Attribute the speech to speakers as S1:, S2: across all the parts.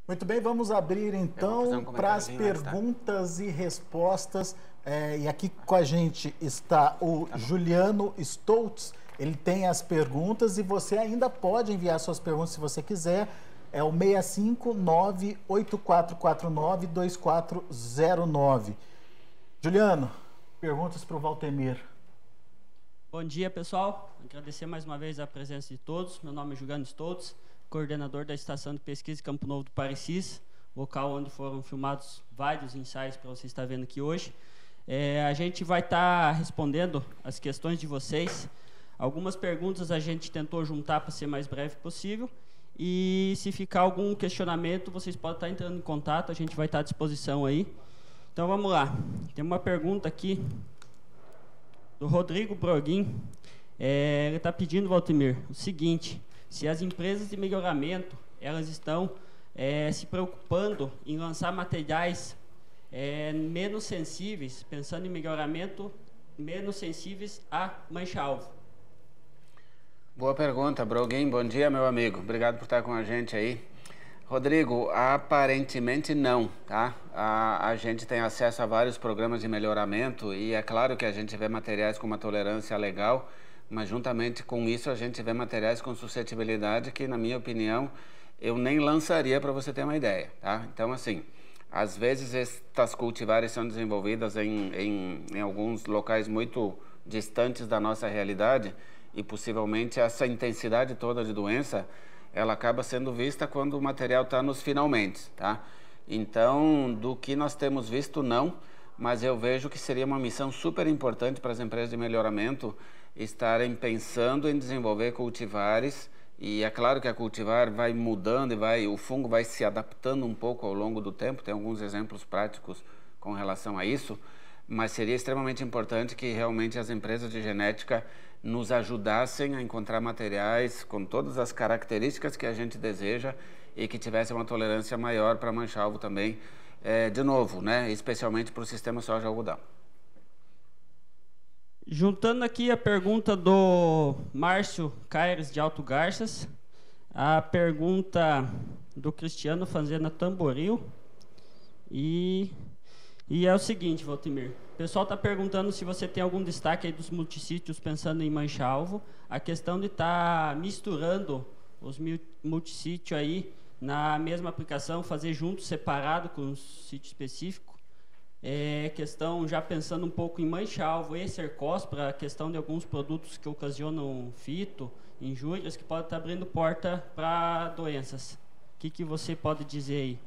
S1: Muito bem, vamos abrir então para as perguntas
S2: tá?
S1: e respostas. E aqui com a gente está o Juliano Stoltz. Ele tem as perguntas e você ainda pode enviar suas perguntas se você quiser. É o 659-8449-2409. Juliano, perguntas para o Valtemir.
S3: Bom dia, pessoal. Agradecer mais uma vez a presença de todos. Meu nome é Juliano Stoltz, coordenador da Estação de Pesquisa Campo Novo do Parecis, local onde foram filmados vários ensaios para você estar vendo aqui hoje. A gente vai estar respondendo as questões de vocês. Algumas perguntas a gente tentou juntar para ser mais breve possível. E se ficar algum questionamento, vocês podem estar entrando em contato, a gente vai estar à disposição aí. Então vamos lá. Tem uma pergunta aqui do Rodrigo Broguin. Ele está pedindo, Valtemir, o seguinte: se as empresas de melhoramento elas estão se preocupando em lançar materiais menos sensíveis, pensando em melhoramento, menos sensíveis a mancha-alvo.
S2: Boa pergunta, Broguin. Bom dia, meu amigo. Obrigado por estar com a gente aí. Rodrigo, aparentemente não, tá? A gente tem acesso a vários programas de melhoramento e é claro que a gente vê materiais com uma tolerância legal, mas juntamente com isso a gente vê materiais com suscetibilidade que, na minha opinião, eu nem lançaria para você ter uma ideia, tá? Então, assim, às vezes estas cultivares são desenvolvidas em alguns locais muito distantes da nossa realidade e possivelmente essa intensidade toda de doença ela acaba sendo vista quando o material está nos finalmente, tá? Então, do que nós temos visto, não, mas eu vejo que seria uma missão super importante para as empresas de melhoramento estarem pensando em desenvolver cultivares, e é claro que a cultivar vai mudando e o fungo vai se adaptando um pouco ao longo do tempo, tem alguns exemplos práticos com relação a isso, mas seria extremamente importante que realmente as empresas de genética nos ajudassem a encontrar materiais com todas as características que a gente deseja e que tivessem uma tolerância maior para mancha-alvo também, de novo, né, especialmente para o sistema soja-algodão.
S3: Juntando aqui a pergunta do Márcio Caires de Alto Garças, a pergunta do Cristiano Fazenda Tamboril e é o seguinte, Valtemir. O pessoal está perguntando se você tem algum destaque aí dos multissítios pensando em mancha-alvo. A questão de estar misturando os multissítios aí na mesma aplicação, fazer junto, separado com um sítio específico. Questão já pensando um pouco em mancha-alvo e cercóspora, a questão de alguns produtos que ocasionam fito, injúrias, que podem estar abrindo porta para doenças. O que você pode dizer aí?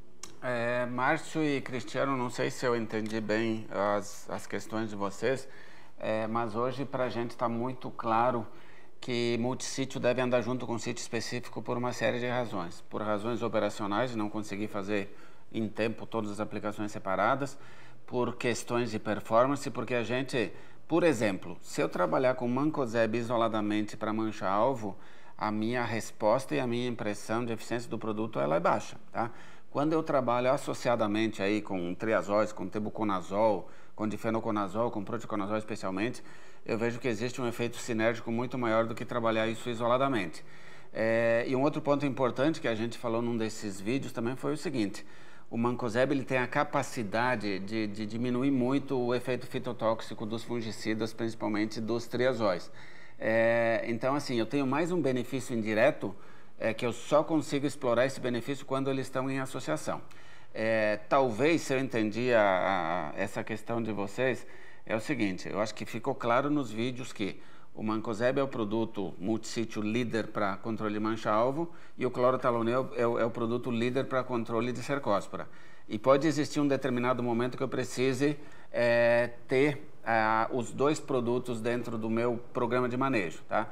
S2: Márcio e Cristiano, não sei se eu entendi bem as questões de vocês, mas hoje para a gente está muito claro que multissítio deve andar junto com sítio específico por uma série de razões. Por razões operacionais, de não conseguir fazer em tempo todas as aplicações separadas, por questões de performance, porque a gente, por exemplo, se eu trabalhar com mancozeb isoladamente para mancha-alvo, a minha resposta e a minha impressão de eficiência do produto ela é baixa, tá? Quando eu trabalho associadamente aí com triazóis, com tebuconazol, com difenoconazol, com proticonazol especialmente, eu vejo que existe um efeito sinérgico muito maior do que trabalhar isso isoladamente. E um outro ponto importante que a gente falou num desses vídeos também foi o seguinte: o mancozeb ele tem a capacidade de diminuir muito o efeito fitotóxico dos fungicidas, principalmente dos triazóis. Então, assim, eu tenho mais um benefício indireto, que eu só consigo explorar esse benefício quando eles estão em associação. Talvez, se eu entendi essa questão de vocês, é o seguinte: eu acho que ficou claro nos vídeos que o mancozeb é o produto multissítio líder para controle de mancha-alvo e o clorotalonil é o produto líder para controle de cercóspora. E pode existir um determinado momento que eu precise ter os dois produtos dentro do meu programa de manejo, tá?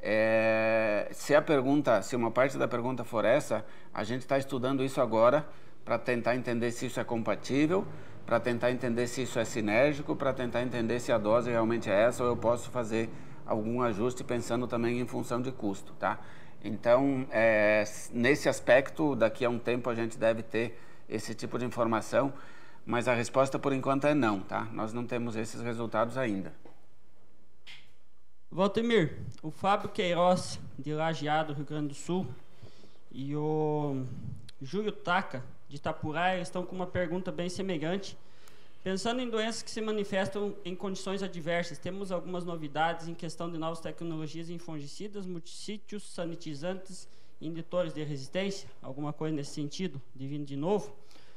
S2: Se uma parte da pergunta for essa, a gente está estudando isso agora para tentar entender se isso é compatível, para tentar entender se isso é sinérgico, para tentar entender se a dose realmente é essa ou eu posso fazer algum ajuste pensando também em função de custo, tá? Então, nesse aspecto, daqui a um tempo a gente deve ter esse tipo de informação, mas a resposta por enquanto é não, tá? Nós não temos esses resultados ainda.
S3: Valtemir, o Fábio Queiroz, de Lajeado, Rio Grande do Sul, e o Júlio Taca, de Itapurá, eles estão com uma pergunta bem semelhante. Pensando em doenças que se manifestam em condições adversas, temos algumas novidades em questão de novas tecnologias em fungicidas, multissítios, sanitizantes, indutores de resistência? Alguma coisa nesse sentido, divino de novo?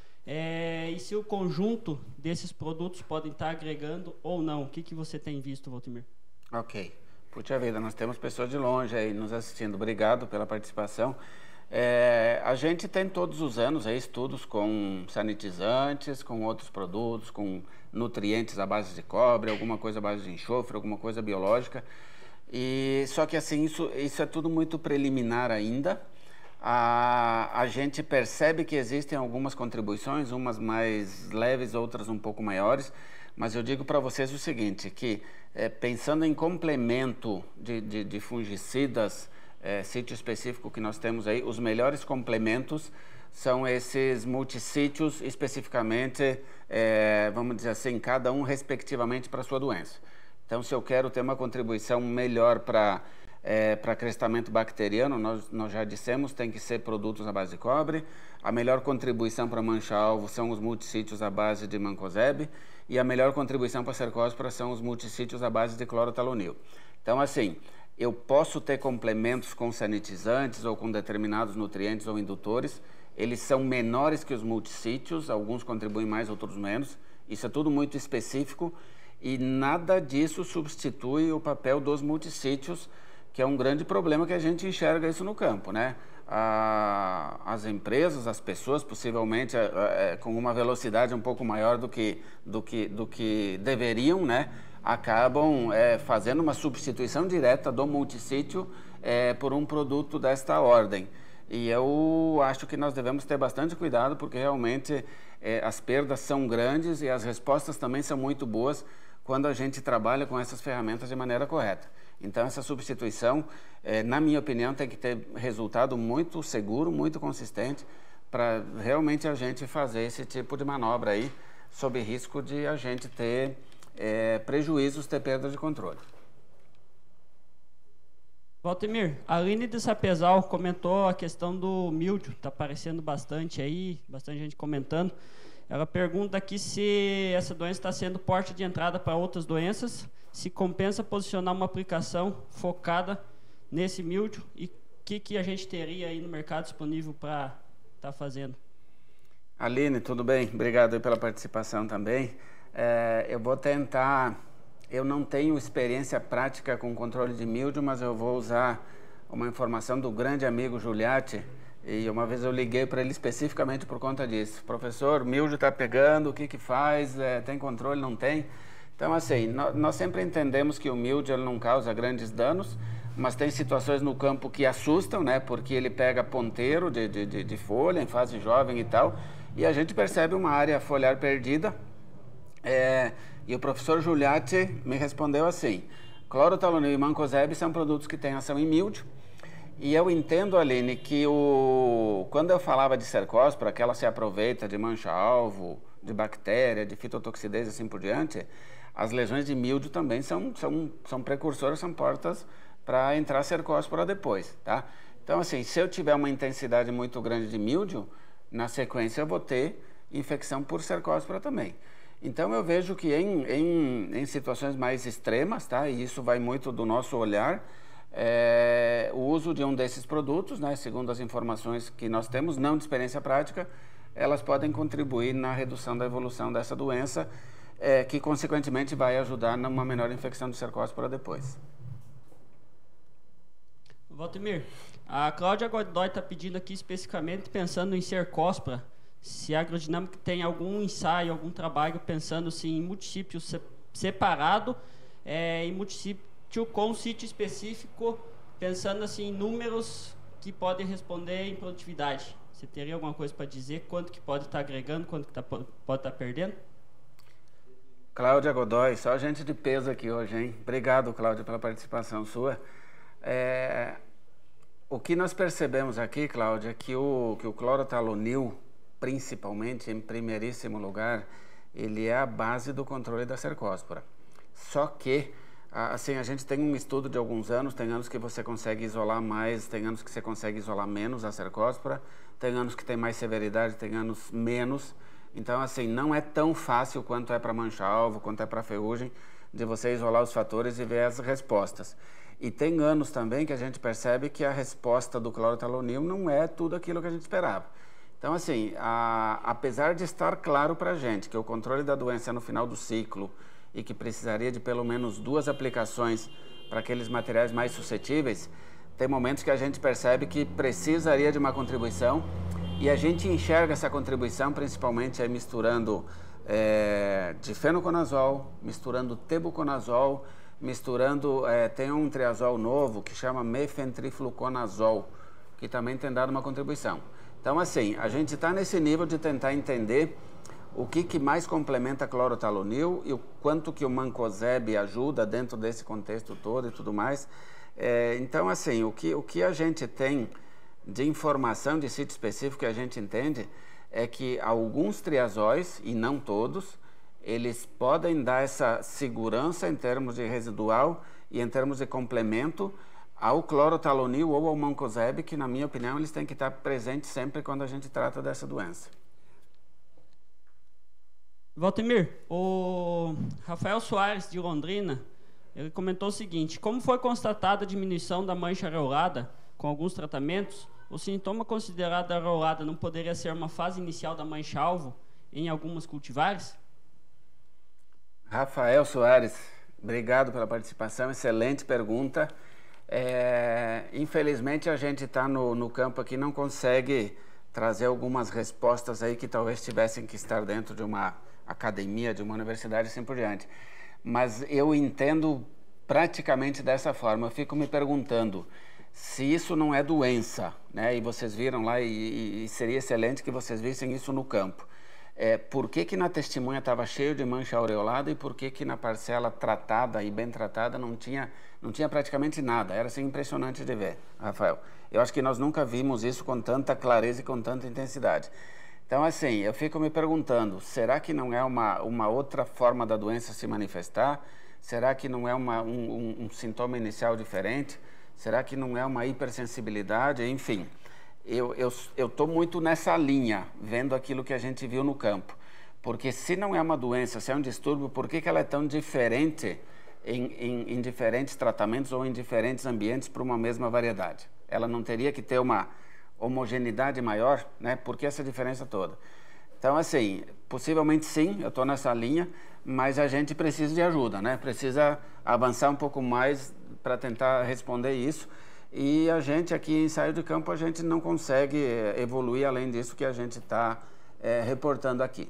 S3: E se o conjunto desses produtos podem estar agregando ou não? O que você tem visto, Valtimir?
S2: Ok. Puxa vida, nós temos pessoas de longe aí nos assistindo. Obrigado pela participação. A gente tem todos os anos aí estudos com sanitizantes, com outros produtos, com nutrientes à base de cobre, alguma coisa à base de enxofre, alguma coisa biológica. Só que assim, isso é tudo muito preliminar ainda. A gente percebe que existem algumas contribuições, umas mais leves, outras um pouco maiores, mas eu digo para vocês o seguinte, que pensando em complemento de fungicidas, sítio específico que nós temos aí, os melhores complementos são esses multissítios, especificamente, vamos dizer assim, cada um respectivamente para a sua doença. Então, se eu quero ter uma contribuição melhor para crestamento bacteriano, nós já dissemos, tem que ser produtos à base de cobre. A melhor contribuição para mancha-alvo são os multissítios à base de mancozeb, e a melhor contribuição para cercóspora são os multissítios à base de clorotalonil. Então, assim, eu posso ter complementos com sanitizantes ou com determinados nutrientes ou indutores, eles são menores que os multissítios, alguns contribuem mais, outros menos, isso é tudo muito específico, e nada disso substitui o papel dos multissítios, que é um grande problema que a gente enxerga isso no campo, né? As empresas, as pessoas, possivelmente com uma velocidade um pouco maior do que deveriam, né? Acabam fazendo uma substituição direta do multissítio por um produto desta ordem. E eu acho que nós devemos ter bastante cuidado, porque realmente as perdas são grandes e as respostas também são muito boas quando a gente trabalha com essas ferramentas de maneira correta. Então, essa substituição, na minha opinião, tem que ter resultado muito seguro, muito consistente, para realmente a gente fazer esse tipo de manobra aí, sob risco de a gente ter prejuízos, ter perda de controle.
S3: Valtimir, a Aline de Sapezal comentou a questão do míldio, está aparecendo bastante aí, bastante gente comentando. Ela pergunta aqui se essa doença está sendo porta de entrada para outras doenças, se compensa posicionar uma aplicação focada nesse míldio e o que a gente teria aí no mercado disponível para estar fazendo.
S2: Aline, tudo bem? Obrigado aí pela participação também. Eu vou tentar, eu não tenho experiência prática com controle de míldio, mas eu vou usar uma informação do grande amigo Giuliatti, e uma vez eu liguei para ele especificamente por conta disso. Professor, míldio está pegando, o que faz? Tem controle? Não tem? Então, assim, nós sempre entendemos que o míldio ele não causa grandes danos, mas tem situações no campo que assustam, né? Porque ele pega ponteiro de folha em fase jovem e tal, e a gente percebe uma área foliar perdida. E o professor Giuliatti me respondeu assim: clorotalonil e mancozeb são produtos que têm ação em míldio. E eu entendo, Aline, que quando eu falava de cercóspora, que ela se aproveita de mancha-alvo, de bactéria, de fitotoxidez e assim por diante, as lesões de míldio também são precursoras, são portas para entrar cercóspora depois, tá? Então, assim, se eu tiver uma intensidade muito grande de míldio, na sequência eu vou ter infecção por cercóspora também. Então, eu vejo que em situações mais extremas, tá? E isso vai muito do nosso olhar, o uso de um desses produtos, né, segundo as informações que nós temos, não de experiência prática, elas podem contribuir na redução da evolução dessa doença, que consequentemente vai ajudar numa menor infecção de cercóspora depois.
S3: Valtimir, a Cláudia Godoy está pedindo aqui especificamente pensando em cercóspora, se a agrodinâmica tem algum ensaio, algum trabalho pensando assim, em multissítio separado, em multissítio com um sítio específico, pensando assim, em números que podem responder em produtividade. Você teria alguma coisa para dizer? Quanto que pode estar agregando, quanto que pode estar perdendo?
S2: Cláudia Godoy, só gente de peso aqui hoje, hein? Obrigado, Cláudia, pela participação sua. O que nós percebemos aqui, Cláudia, é que o clorotalonil, principalmente, em primeiríssimo lugar, ele é a base do controle da cercóspora. Só que, assim, a gente tem um estudo de alguns anos, tem anos que você consegue isolar mais, tem anos que você consegue isolar menos a cercóspora, tem anos que tem mais severidade, tem anos menos. Então, assim, não é tão fácil quanto é para mancha-alvo, quanto é para ferrugem, de você isolar os fatores e ver as respostas. E tem anos também que a gente percebe que a resposta do clorotalonil não é tudo aquilo que a gente esperava. Então, assim, apesar de estar claro para a gente que o controle da doença é no final do ciclo e que precisaria de pelo menos 2 aplicações para aqueles materiais mais suscetíveis, tem momentos que a gente percebe que precisaria de uma contribuição e a gente enxerga essa contribuição principalmente aí misturando difenoconazol, misturando tebuconazol, misturando, tem um triazol novo que chama mefentrifluconazol, que também tem dado uma contribuição. Então, assim, a gente está nesse nível de tentar entender o que mais complementa clorotalonil e o quanto que o mancozeb ajuda dentro desse contexto todo e tudo mais. Então, assim, o que a gente tem de informação de sítio específico que a gente entende é que alguns triazóis, e não todos, eles podem dar essa segurança em termos de residual e em termos de complemento ao clorotalonil ou ao mancozeb, que na minha opinião eles têm que estar presentes sempre quando a gente trata dessa doença.
S3: Valtemir, o Rafael Soares de Londrina, ele comentou o seguinte: como foi constatada a diminuição da mancha areolada com alguns tratamentos, o sintoma considerado areolada não poderia ser uma fase inicial da mancha-alvo em algumas cultivares?
S2: Rafael Soares, obrigado pela participação, excelente pergunta. Infelizmente a gente está no campo aqui, não consegue trazer algumas respostas aí que talvez tivessem que estar dentro de uma academia, de uma universidade e assim por diante. Mas eu entendo praticamente dessa forma. Eu fico me perguntando se isso não é doença, né? E vocês viram lá, e seria excelente que vocês vissem isso no campo. Por que na testemunha estava cheio de mancha aureolada e por que na parcela tratada e bem tratada não tinha praticamente nada? Era assim impressionante de ver, Rafael. Eu acho que nós nunca vimos isso com tanta clareza e com tanta intensidade. Então, assim, eu fico me perguntando, será que não é uma outra forma da doença se manifestar? Será que não é um sintoma inicial diferente? Será que não é uma hipersensibilidade? Enfim, eu estou muito nessa linha, vendo aquilo que a gente viu no campo. Porque se não é uma doença, se é um distúrbio, por que ela é tão diferente em diferentes tratamentos ou em diferentes ambientes para uma mesma variedade? Ela não teria que ter uma homogeneidade maior, né? Por que essa diferença toda? Então, assim, possivelmente sim, eu estou nessa linha, mas a gente precisa de ajuda, né? Precisa avançar um pouco mais para tentar responder isso. E a gente aqui em ensaio de campo, a gente não consegue evoluir além disso que a gente está reportando aqui.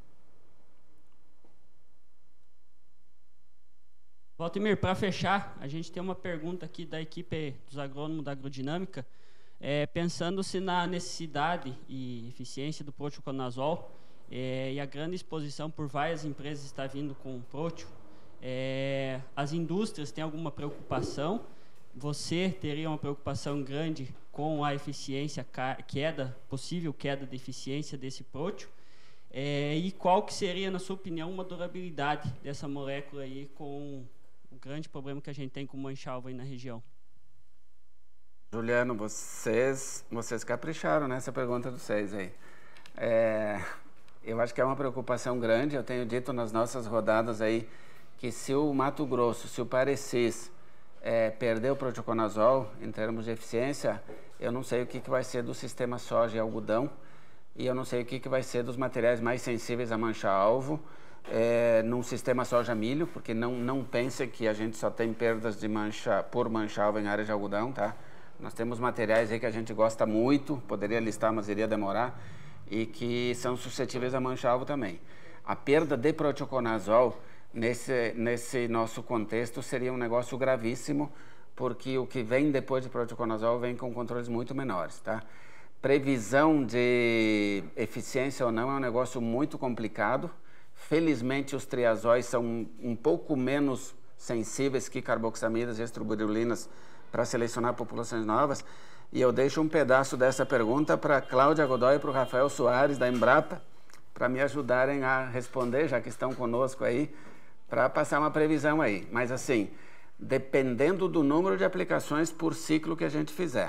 S3: Valtemir, para fechar, a gente tem uma pergunta aqui da equipe dos agrônomos da Agrodinâmica, pensando-se na necessidade e eficiência do proteoconazol e a grande exposição por várias empresas está vindo com o próteo, as indústrias têm alguma preocupação? Você teria uma preocupação grande com a eficiência, possível queda de eficiência desse próteo? E qual que seria, na sua opinião, uma durabilidade dessa molécula aí com o grande problema que a gente tem com mancha-alvo aí na região?
S2: Juliano, vocês capricharam nessa pergunta dos 6 aí. Eu acho que é uma preocupação grande. Eu tenho dito nas nossas rodadas aí que se o Mato Grosso, se o Parecis perder o proteoconazol em termos de eficiência, eu não sei o que vai ser do sistema soja e algodão e eu não sei o que vai ser dos materiais mais sensíveis a mancha-alvo num sistema soja-milho, porque não pensem que a gente só tem perdas de por mancha-alvo em área de algodão, tá? Nós temos materiais aí que a gente gosta muito, poderia listar, mas iria demorar, e que são suscetíveis a mancha-alvo também. A perda de proteoconazol nesse nosso contexto seria um negócio gravíssimo, porque o que vem depois de proteoconazol vem com controles muito menores, tá? Previsão de eficiência ou não é um negócio muito complicado. Felizmente os triazóis são um pouco menos sensíveis que carboxamidas e estrobirulinas para selecionar populações novas. E eu deixo um pedaço dessa pergunta para Cláudia Godoy e para o Rafael Soares da Embrapa, para me ajudarem a responder, já que estão conosco aí, para passar uma previsão aí. Mas assim, dependendo do número de aplicações por ciclo que a gente fizer,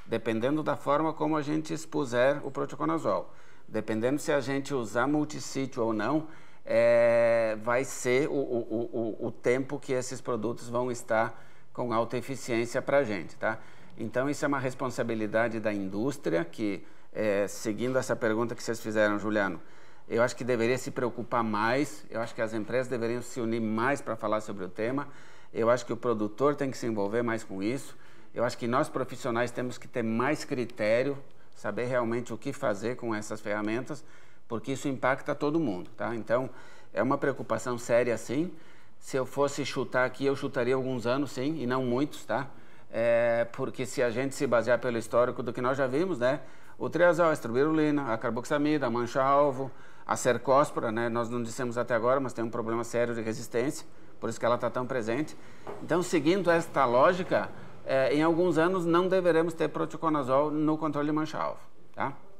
S2: dependendo da forma como a gente expuser o proteconazol. Dependendo se a gente usar multissítio ou não, vai ser o tempo que esses produtos vão estar com alta eficiência para a gente, tá? Então, isso é uma responsabilidade da indústria que, seguindo essa pergunta que vocês fizeram, Juliano, eu acho que deveria se preocupar mais, eu acho que as empresas deveriam se unir mais para falar sobre o tema, eu acho que o produtor tem que se envolver mais com isso, eu acho que nós profissionais temos que ter mais critério, saber realmente o que fazer com essas ferramentas, porque isso impacta todo mundo, tá? Então, é uma preocupação séria, sim. Se eu fosse chutar aqui, eu chutaria alguns anos, sim, e não muitos, tá? Porque se a gente se basear pelo histórico do que nós já vimos, né? O triazol, a estrobirulina, a carboxamida, a mancha-alvo, a cercóspora, né? Nós não dissemos até agora, mas tem um problema sério de resistência, por isso que ela está tão presente. Então, seguindo esta lógica, em alguns anos não deveremos ter proteconazol no controle de mancha-alvo, tá?